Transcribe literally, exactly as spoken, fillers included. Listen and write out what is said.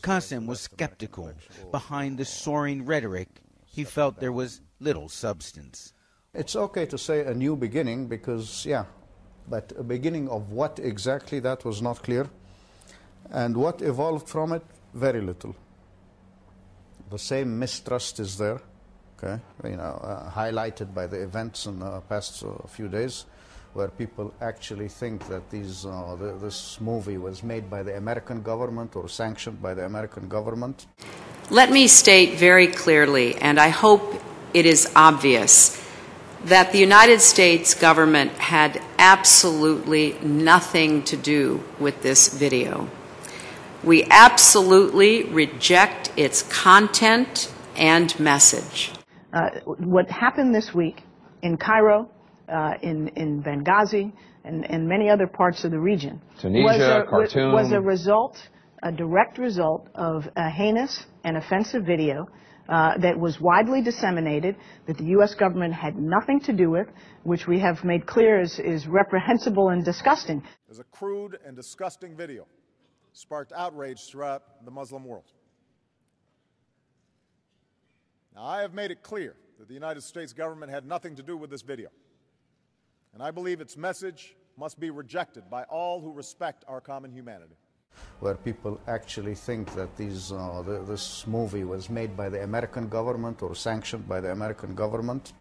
Qasem was skeptical. Behind the soaring rhetoric, he felt there was little substance. It's okay to say a new beginning because, yeah, but a beginning of what exactly, that was not clear. And what evolved from it, very little. The same mistrust is there, okay, you know, uh, highlighted by the events in the past uh, few days, where people actually think that these, uh, the, this movie was made by the American government or sanctioned by the American government. Let me state very clearly, and I hope it is obvious, that the United States government had absolutely nothing to do with this video. We absolutely reject its content and message. Uh, what happened this week in Cairo, uh, in, in Benghazi, and, and many other parts of the region Tunisia, was a, Khartoum. was a result, a direct result of a heinous and offensive video uh, that was widely disseminated, that the U S government had nothing to do with, which we have made clear is, is reprehensible and disgusting. There's a crude and disgusting video sparked outrage throughout the Muslim world. Now, I have made it clear that the United States government had nothing to do with this video, and I believe its message must be rejected by all who respect our common humanity. Where people actually think that these, uh, the, this movie was made by the American government or sanctioned by the American government.